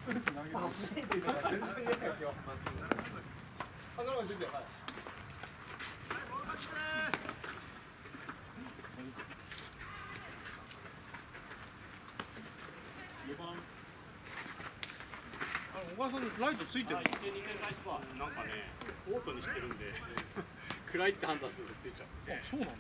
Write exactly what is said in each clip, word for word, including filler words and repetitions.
トレート投げる。 走って言うから全然見えないよ今日。あ、なるほど、準備はい。 よばん。あの小川さんライトついてる。 一点二点返しはなんかねオートにしてるんで暗いって判断するとついちゃう。 あ、そうなんだ。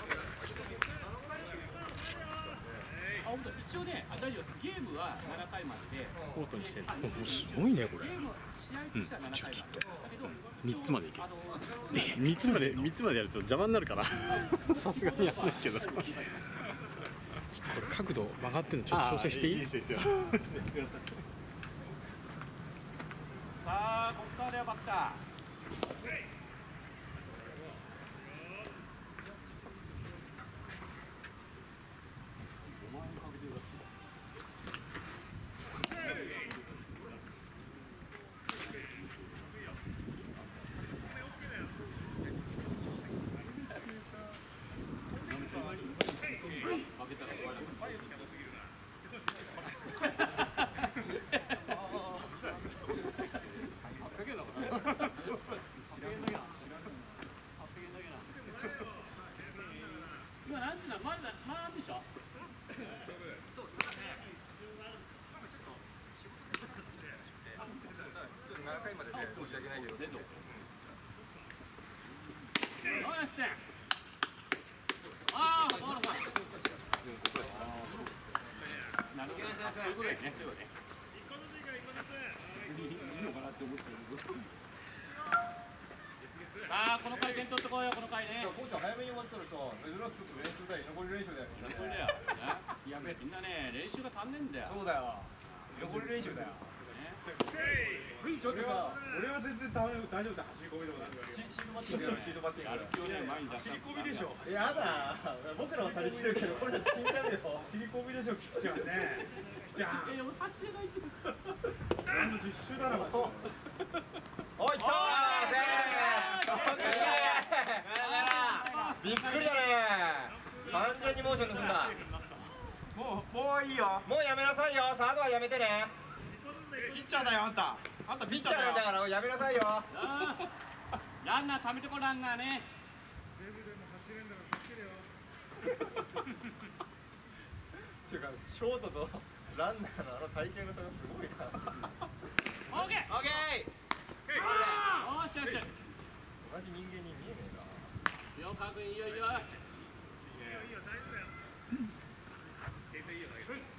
あ、本当一応ね、あ、大丈夫。ゲームはななかいまででオートにしてるんです。すごいねこれ。 ゲーム試合としてはななかいまで。だけど三つまでいける。 あの三つまで三つまでやると邪魔になるからさすがにやらないけど。ちょっとこれ角度曲がってるのちょっと調整していい？ いいですよ。さあ、ここからだよバッター。今何時なの？まだまだでしょ？ ななかいまでで申し訳ないけど。 ああ、そういうことね、そういうことね。さあ、この回点取ってこいよ、この回ね。 コーチは早めに終わったらさ、珍しくちょっと練習だよ、居残り練習だよ。 それだよ。やべえ、みんなね、練習が足んねえんだよ。 そうだよ。居残り練習だよ。ちょっとさ、 俺は全然大丈夫大丈夫だ。走り込みでもなんでも。 シートバッティングやる、シートバッティング。 やる気をね、前に出す。 走り込みでしょ。 やだ、僕らは足りてるけど、これじゃ死んじゃうよ。 走り込みでしょ、菊ちゃんね。菊ちゃん。 え、俺走れないけど。 何の実習だろ。 おい、来たー。びっくりだね。完全にモーション盗んだ。 もうもういいよ。 もうやめなさいよ。サードはやめてね。 ピッチャーだよあんた。あんたピッチャーなんだからやめなさいよ。 ランナー貯めてこランナーね。 デブでも走れんだから走れよ。 っていうかショートとランナーのあの体型の差がすごいな。 オーケー。 オッケー。 よしよしよし。 同じ人間に見えねえな。 よかくんいいよいいよ。 いいよいいよ大丈夫だよ。形勢いいよ投げて。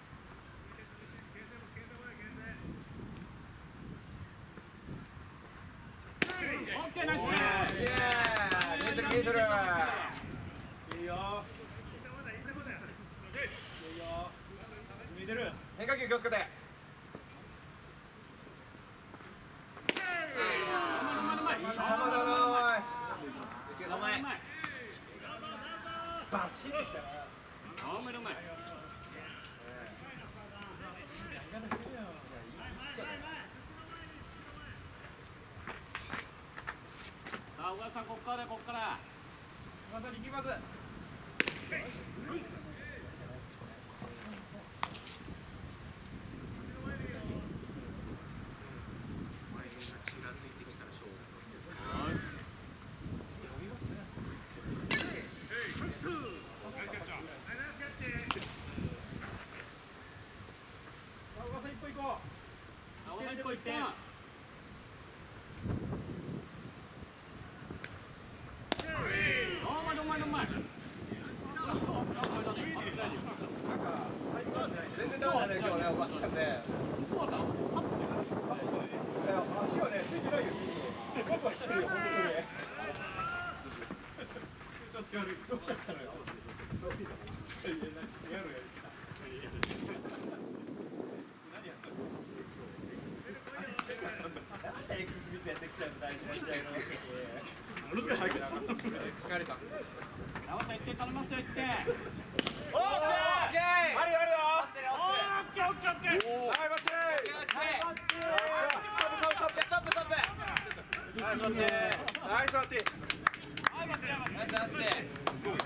オッケーナイス。 見えてる見えてる。 いいよ。見えてる。 変化球気をつけて。球だなおい。バシッてきたな。 おめでとう。さあ、小川さん、ここからだよ、ここから。 まさに行きます。 全然ダメだね今日ねおばあちゃんね。足はねついてないうちに僕はしてるよ本当に。ちょっとやるどうしちゃったのよ。やるエクスビットやってきたんだ大事な試合の時に。ものすごい早く疲れた。 山さんいってん頼みますよいってん。 オッケー。あるよあるよ。 オッケーオッケーオッケー。 はいバッチリ。 オッケー。 ストップストップストップストップストップ。ナイスバッティ。ナイスバッティ。 はい待って待って。 ナイスバッティ。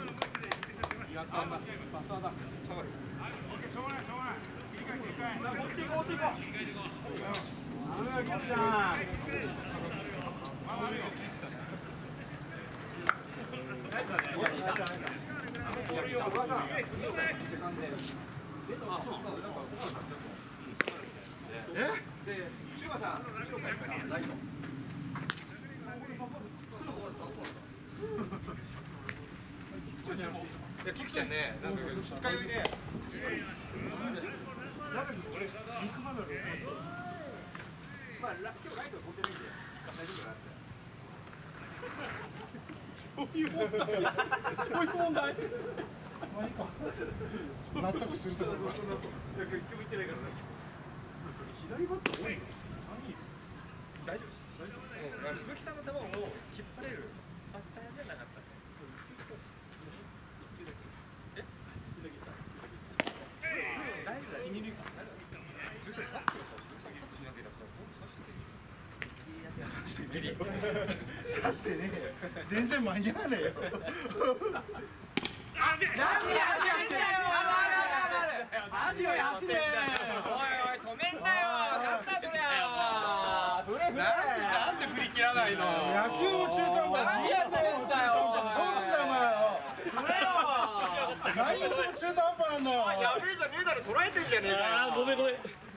やったんだ。バッターだ。下がる。オッケーしょうがないしょうがない。切り替え切り替え。 っていこう追っていこう。いや、キクちゃんね、なんか二日酔いで。まあ、今日ライト持ってないんで、大丈夫だって。そういう問題。そういう問題。まあいいか。納得すると思う。いや、結局言ってないからね。左バッター多いの？大丈夫です。大丈夫。うん、鈴木さんの球を引っ張れるバッターじゃなかった。え？大丈夫だ。一二塁間。鈴木さんカットしなければさ、ボール刺してギリ。刺してねえよ。全然間に合わねえよ。何やってんだよ。足をやってんだよ。おいおい止めんなよ。なんだそりゃ。ブレブレ。なんで振り切らないの。野球も中途半端。人生も中途半端。どうすんだよお前よ。振れよ。何事も中途半端なんだよ。やべえじゃねえだろ。捉えてんじゃねえかよ。 ごめんごめん。